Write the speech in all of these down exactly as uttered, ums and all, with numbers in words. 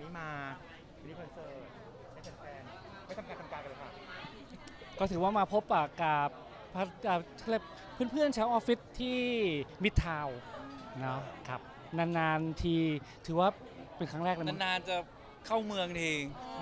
นี้มามินิคอนเสิร์ตให้แฟนๆไม่ทำการทำการกันเลยค่ะก็ถือว่ามาพบปะกับเพื่อนๆชาวออฟฟิศที่มิดทาวน์เนาะครับนานๆทีถือว่าเป็นครั้งแรกเลยมั้งนานๆจะเข้าเมืองที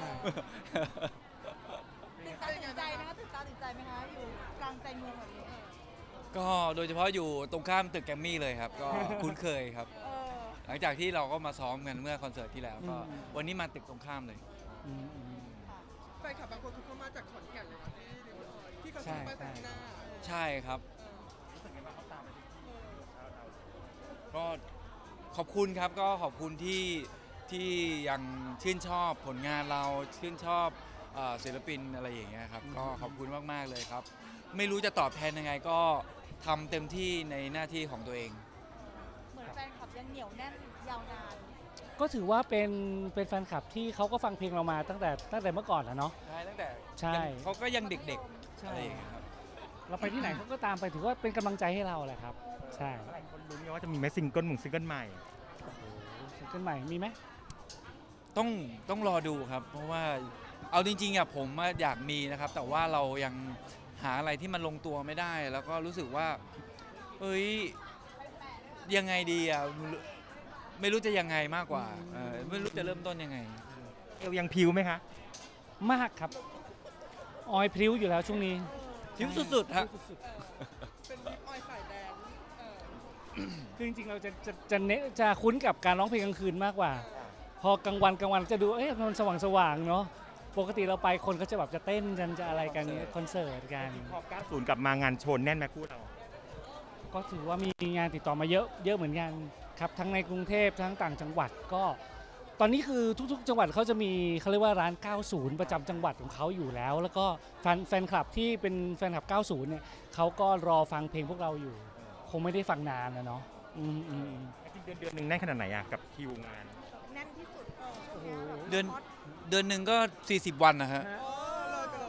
ตื่นตาตื่นใจไหมคะตื่นตาตื่นใจไหมคะอยู่กลางใจเมืองแบบนี้ก็โดยเฉพาะอยู่ตรงข้ามตึกแกรมมี่เลยครับ ก็คุ้นเคยครับเออหลังจากที่เราก็มาซ้อมกันเมื่อคอนเสิร์ตที่แล้วก็วันนี้มาตึกตรงข้ามเลยอืมอืมแฟนคลับบางคนเขามาจากขอนแก่นเลยนะที่ที่เขาซื้อไปแฟนหน้าใช่ครับรู้สึกไงบ้างเขาตามมาที่เราเราก็ขอบคุณครับก็ขอบคุณที่ที่ยังชื่นชอบผลงานเราชื่นชอบเอ่อศิลปินอะไรอย่างเงี้ยครับก็ขอบคุณมากๆเลยครับ ไม่รู้จะตอบแทนยังไงก็ทำเต็มที่ในหน้าที่ของตัวเองเหมือนแฟนคลับยังเหนียวแน่นยาวนานก็ถือว่าเป็นเป็นแฟนคลับที่เขาก็ฟังเพลงเรามาตั้งแต่ตั้งแต่เมื่อก่อนแล้วเนาะใช่ตั้งแต่ใช่ยังเขาก็ยังเด็กๆใช่อะไรอย่างเงี้ยครับเราไปที่ไหนเขาก็ตามไปถือว่าเป็นกำลังใจให้เราแหละครับใช่หลายคนลุ้นไงว่าจะมีแมสซิงเกิลหมุงซิงเกิลใหม่โอ้โหซิงเกิลใหม่มีไหมต้องต้องรอดูครับ เพราะว่าเอาจริงๆอ่ะผมอะอยากมีนะครับ แต่ว่าเรายังหาอะไรที่มันลงตัวไม่ได้ แล้วก็รู้สึกว่าเอ้ยยังไงดีอ่ะไม่รู้จะยังไงมากกว่าเออไม่รู้จะเริ่มต้นยังไงเอวยังพิวไหมคะมากครับออยพริ้วอยู่แล้วช่วงนี้พริ้วสุดๆฮะพริ้วสุดเป็นลิปออยสายแดนเออๆคือจริงๆเราจะจะจะเน้นจะคุ้นกับการร้องเพลงกลางคืนมากกว่า พอกลางวันกลางวันจะดูเอ๊ะมันสว่างสว่างๆเนาะปกติเราไปคนเขาจะแบบจะเต้นกันจะอะไรกันเนี่ยคอนเสิร์ตกันพอเก้าสิบกลับมางานโชว์แน่นไหมคู่เราก็ถือว่ามีงานติดต่อมาเยอะเยอะเหมือนกันครับทั้งในกรุงเทพทั้งต่างจังหวัดก็ตอนนี้คือทุกๆ จังหวัดเขาจะมีเขาเรียกว่าร้าน เก้าสิบ ประจำจังหวัดของเขาอยู่แล้ว แล้วก็แฟนแฟนคลับที่เป็นแฟนคลับ เก้าสิบ เนี่ยเขาก็รอฟังเพลงพวกเราอยู่ คงไม่ได้ฟังนานนะเนาะอืมอืมจริงเดือนเดือนหนึ่งแน่นขนาดไหนอะกับคิวงานแน่นที่สุดเออช่วงโอ้โหเนี้ยแบบเดือนฮตเดือนหนึ่งก็ สี่สิบ วันนะฮะเออเลยไปเลย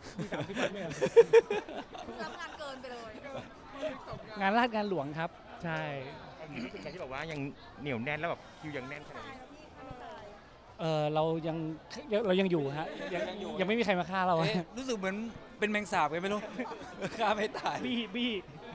รับงานเกินไปเลยสองงานงานราชงานหลวงครับ ใช่เอางี้รู้สึกไงที่แบบว่ายังเหนียวแน่นแล้วแบบคิวยังแน่นขนาดตายนี้แล้วพี่ตายเออเรายังเรายังอยู่ฮะยังยังอยู่ยังไม่มีใครมาฆ่าเราเอ๊ะรู้สึกเหมือนเป็นแมงสาบไงไม่รู้ ฆ่าไม่ตายบี้บี้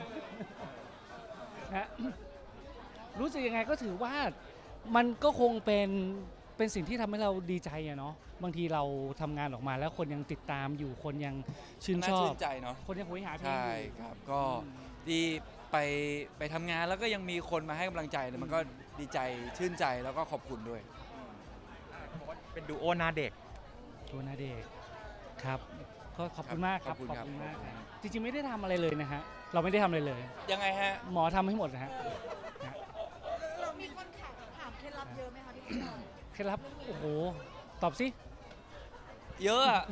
นะ รู้สึกยังไงก็ถือว่ามันก็คงเป็นเป็นสิ่งที่ทำให้เราดีใจอะเนาะบางทีเราทำงานออกมาแล้วคนยังติดตามอยู่คนยังชื่นน่าชอชื่บนใจเนาะคนยังโหยหาเพลงใช่อยู่ครับก็ดีไปไปทำงานแล้วก็ยังมีคนมาให้กำลังใจเนี่ยมันก็ดีใจชื่นใจแล้วก็ขอบคุณด้วยเขาบอกว่าเป็นดูโอหน้าเด็กตัวนาเดกครับก็ขอบคุณครับมากครับขอบคุณครับมากครับจริงๆไม่ได้ทำอะไรเลยนะฮะเราไม่ได้ทำอะไรเลยยังไงฮะหมอทำให้หมดนะฮะเรามีคนถามถามเคล็ดลับเยอะไหมคะพี่พี่เคล็ดลับโอ้โหตอบสิเยอะอะ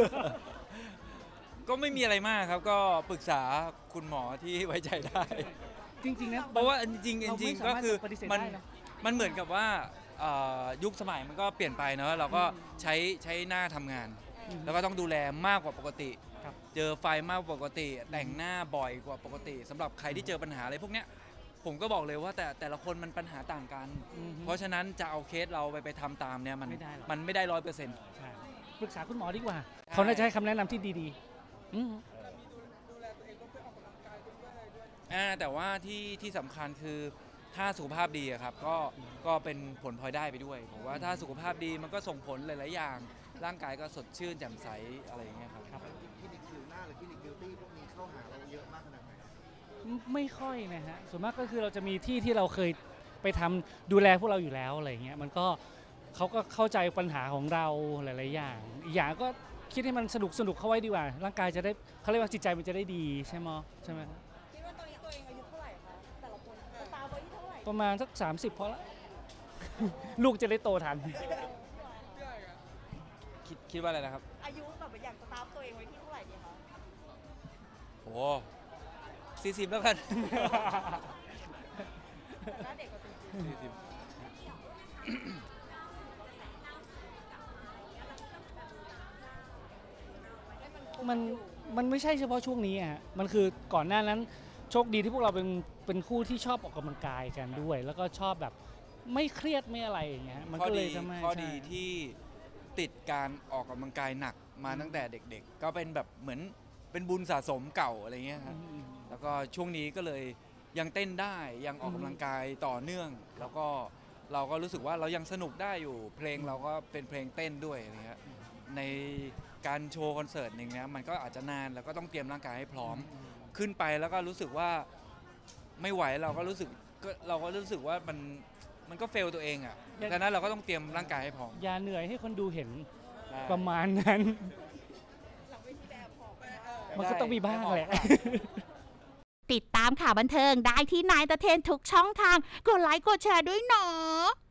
ก็ไม่มีอะไรมากครับ ก็ปรึกษาคุณหมอที่ไว้ใจได้จริงๆนะเพราะว่าจริงๆเราจริไม่งสาๆก็มารถคือจะปฏิเสธมันได้นะมันเหมือนกับว่าเอ่อยุคสมัยมันก็เปลี่ยนไปเนอะเราก็ใช้ใช้หน้าทำงานอืมแล้วก็ต้องดูแลมากกว่าปกติครับเจอไฟมากกว่าปกติ แต่งหน้าบ่อยกว่าปกติสำหรับใครที่เจอปัญหาอะไรพวกเนี้ยผมก็บอกเลยว่าแต่แต่ละคนมันปัญหาต่างกันอือฮึเพราะฉะนั้นจะเอาเคสเราไปไปทำตามเนี่ยมันไม่ได้หรอกมันไม่ได้ร้อยเปอร์เซ็นต์ใช่ปรึกษาคุณหมอดีกว่าใช่เขาน่าจะให้คำแนะนำที่ดีๆอืมแต่มีดูดูแลตัวเองก็เพื่อออกกำลังกายด้วยอะไรด้วยอ่าแต่ว่าที่ที่สำคัญคือถ้าสุขภาพดีอะครับก็ก็เป็นผลพลอยได้ไปด้วยผมว่าถ้าสุขภาพดีมันก็ส่งผลหลาย ๆ อย่าง ร่างกายก็สดชื่นแจ่มใสอะไรอย่างเงี้ยครับครับคลินิกผิวหน้าหรือคลินิกบิวตี้พวกนี้เข้าหาเราเยอะมากขนาดไหนไม่ค่อยนะฮะส่วนมากก็คือเราจะมีที่ที่เราเคยไปทำดูแลพวกเราอยู่แล้วอะไรเงี้ยมันก็เขาก็เข้าใจปัญหาของเราหลาย ๆ อย่างอีกอย่างก็คิดให้มันสนุกสนุกเข้าไว้ดีกว่า ร่างกายจะได้เขาเรียกว่าจิตใจมันจะได้ดีใช่ไหมใช่ไหมคิดว่าตอนนี้ตัวเองอายุเท่าไหร่คะแต่ละคนสตาร์ไว้ที่เท่าไหร่ประมาณสักสามสิบพอละ ลูกจะได้โตทันพี่อะไรกันคิดคิดว่าอะไรนะครับอายุแบบอยากสตาร์ตัวเองไว้ที่เท่าไหร่ดีคะโอ้สี่สิบแล้วกันแต่หน้าเด็กกว่าจริงสี่สิบๆให้มันคงมันอยู่มันไม่ใช่เฉพาะช่วงนี้อะฮะมันคือก่อนหน้านั้นโชคดีที่พวกเราเป็นเป็นคู่ที่ชอบออกกำลังกายกันด้วย แล้วก็ชอบแบบไม่เครียดไม่อะไรอย่างเงี้ยมันข้อก็เลดียทำให้ข้อดีใช่ที่ติดการออกกำลังกายหนักมาตั้งแต่เด็กๆ ก็เป็นแบบเหมือนเป็นบุญสะสมเก่าอะไรเงี้ยครับอืมแล้วก็ช่วงนี้ก็เลยยังเต้นได้ยังออกกำลังกายต่อเนื่อง แล้วก็เราก็รู้สึกว่าเรายังสนุกได้อยู่เพลงเราก็เป็นเพลงเต้นด้วยอะไรเงี้ยในการโชว์คอนเสิร์ตอย่างเงี้ยมันก็อาจจะนานแล้วก็ต้องเตรียมร่างกายให้พร้อมขึ้นไปแล้วก็รู้สึกว่าไม่ไหวเราก็รู้สึกก็เราก็รู้สึกว่ามันมันก็เฟลตัวเองอ่ะดังนั้นเราก็ต้องเตรียมร่างกายให้พร้อมอย่าเหนื่อยให้คนดูเห็นใช่ประมาณนั้นหลังเวทีแบบผอมมันก็ต้องมีบ้างแหละติดตามข่าวบันเทิงได้ที่นายตะเทนทุกช่องทาง กดไลค์กดแชร์ด้วยเนาะ